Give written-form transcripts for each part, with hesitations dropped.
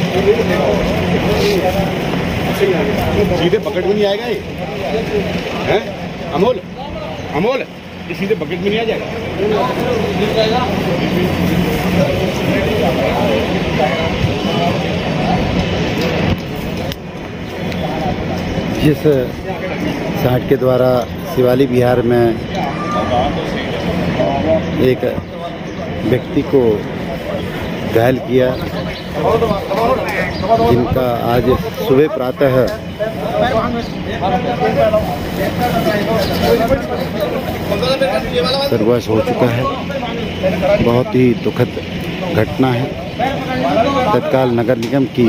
सीधे बकेट में नहीं आएगा ये, हैं? अमोल, अमोल, ये सीधे बकेट में नहीं आ जाएगा। जिस सांड के द्वारा शिवालिक बिहार में एक व्यक्ति को घायल किया, जिनका आज सुबह प्रातः सर्वनाश हो चुका है। बहुत ही दुखद घटना है। तत्काल नगर निगम की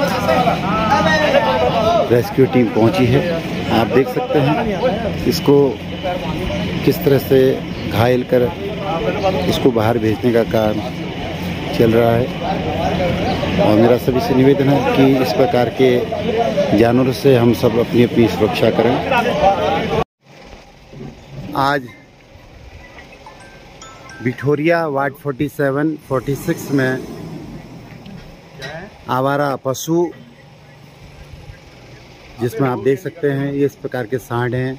रेस्क्यू टीम पहुंची है। आप देख सकते हैं इसको किस तरह से घायल कर इसको बाहर भेजने का काम चल रहा है। और मेरा सभी से निवेदन है कि इस प्रकार के जानवरों से हम सब अपनी अपनी सुरक्षा करें। आज बिठोरिया वार्ड 47, 46 में आवारा पशु, जिसमें आप देख सकते हैं ये इस प्रकार के सांड हैं।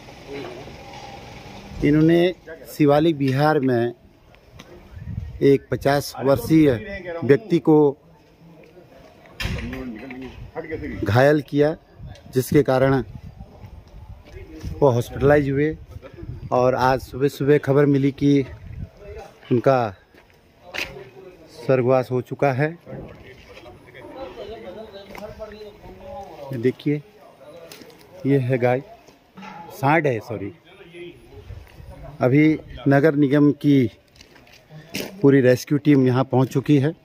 इन्होंने शिवालिक बिहार में एक 50 वर्षीय व्यक्ति को घायल किया, जिसके कारण वो हॉस्पिटलाइज हुए। और आज सुबह सुबह खबर मिली कि उनका स्वर्गवास हो चुका है। देखिए ये है गाय, सांड है, सॉरी। अभी नगर निगम की पूरी रेस्क्यू टीम यहाँ पहुँच चुकी है।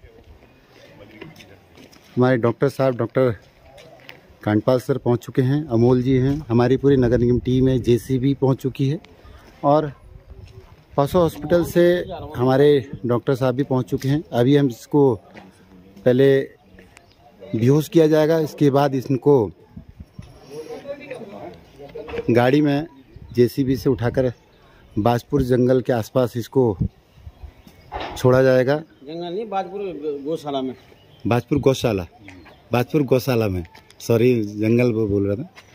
हमारे डॉक्टर साहब, डॉक्टर कांडपाल सर पहुँच चुके हैं, अमोल जी हैं, हमारी पूरी नगर निगम टीम है, जेसीबी पहुँच चुकी है। और पशु हॉस्पिटल से हमारे डॉक्टर साहब भी पहुँच चुके हैं। अभी हम इसको पहले बेहोश किया जाएगा, इसके बाद इनको गाड़ी में जेसीबी से उठाकर बाजपुर जंगल के आसपास इसको छोड़ा जाएगा। जंगल नहीं, बाजपुर गौशाला में। बाजपुर गौशाला में, सॉरी जंगल वो बोल रहा था।